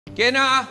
¿Quién ha?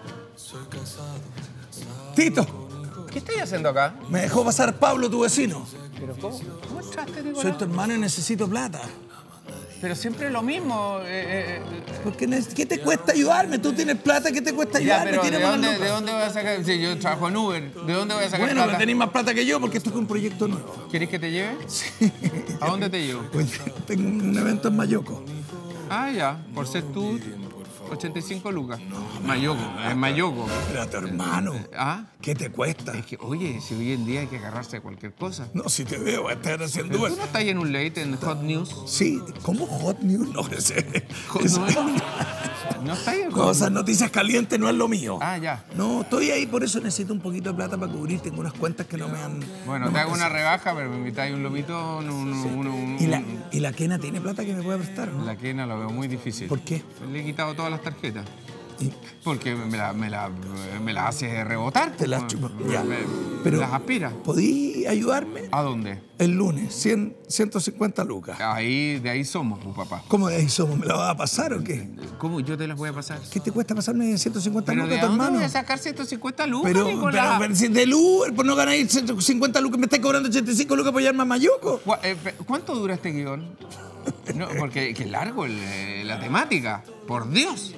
Tito, ¿Qué estáis haciendo acá? me dejó pasar Pablo, tu vecino. ¿Pero cómo? ¿Cómo entraste, Nicolás? Soy tu hermano y necesito plata. Pero siempre es lo mismo. Porque ¿qué te cuesta ayudarme? Tú tienes plata, ¿qué te cuesta Ya, ayudarme? pero Tírame las lucas. ¿de dónde voy a sacar? Si yo trabajo en Uber, ¿de dónde voy a sacar Bueno, plata? pero tenés más plata que yo porque esto es un proyecto nuevo. ¿Querés que te lleve? Sí. ¿A dónde te llevo? Pues tengo un evento en Mayoco. Ah, ya. Por ser tú, 85 lucas. Mayoco, es Mayoco. Pero a tu hermano, ¿Ah? ¿qué te cuesta? Es que, oye, si hoy en día hay que agarrarse de cualquier cosa. No, si te veo, estar haciendo ¿Pero Uber. tú no estás en un late, en Hot News? Sí, ¿cómo Hot News? No, ese. ¿No estás en Hot Cosas, News? noticias calientes no es lo mío. Ah, ya. No, estoy ahí, por eso necesito un poquito de plata para cubrir. Tengo unas cuentas que no me han. Bueno, no te me hago han una rebaja, pero me invitáis un lomito, ¿Y la Kena tiene plata que me pueda prestar, o no? La quena lo veo muy difícil. ¿Por qué? Le he quitado todas las tarjetas. Y Porque me la hace rebotar. te las chupa. Ya. Me Pero, las aspira. ¿podí ayudarme? ¿A dónde? El lunes, 150 lucas. De ahí somos, pues, papá. ¿Cómo de ahí somos? ¿Me la vas a pasar o qué? ¿Cómo yo te las voy a pasar? ¿Qué te cuesta pasarme 150 ¿Pero lucas, de tu dónde hermano? voy a sacar 150 lucas, Pero Nicolás? si del Uber, por no ganar 150 lucas, me estás cobrando 85 lucas por llevarme a Mayoco. ¿Cuánto dura este guión? No, porque que largo la temática. Por Dios.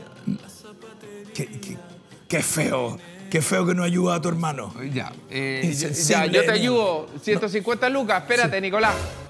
Qué feo. Qué feo que no ayuda a tu hermano. Ya, Insensible ya, yo te de mierda. ayudo. 150 lucas. Espérate, Nicolás.